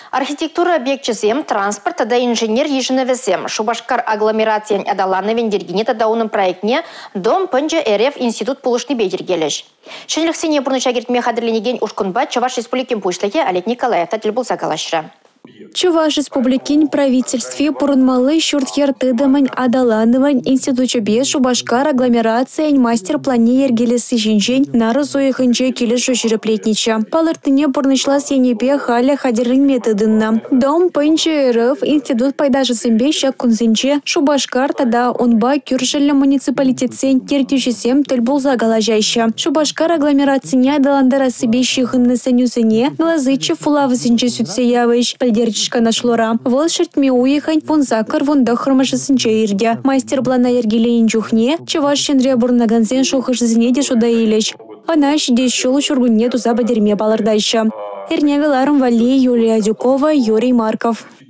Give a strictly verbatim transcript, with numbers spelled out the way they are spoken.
Архитектура объектчизем, транспорт, да инженер еженевесем. Шубашкар агломерациян адаланы вендергене тадауның проектне дом пынжы РФ институт пулышны бейдергелеш. Шенліксене бұрны шагертме қадырленеген ушкунба Чуваш республикин пушлыге Олег Николаев тәтіл болса калашыра. Чуваш республикин правительстве пурынмалы шуртхер тыдымын адаланывань институчы бес Шубашкар агломерациян мастер-плане ергелесі жинжен нары зоихынче келішу жүріплетнича. Палыртыне пурнышла сенепе халя хадерін методынна. Дом пынчы РФ институт пайдажысымбе шак кунзинче Шубашкар тада онба кюршелі муниципалитетсен кертючесем тіл болза галажайша. Шубашкар агломерацияне адаландара себе шихынны сенюсене глазычы фулавысынче сүтсе явыш. Пальдерчишка нашлора. Вол шертме уехань вон закар вон дахрмашысынче ирде. Мастер-плана ергелейн чухне, Чуваш шенре бурнаганзен шухышызыне де шуда илеш. Ана шиде шулу шургунне туза бадерме балардайша. Эрневеларым Вали, Юлия Дюкова, Юрий Марков.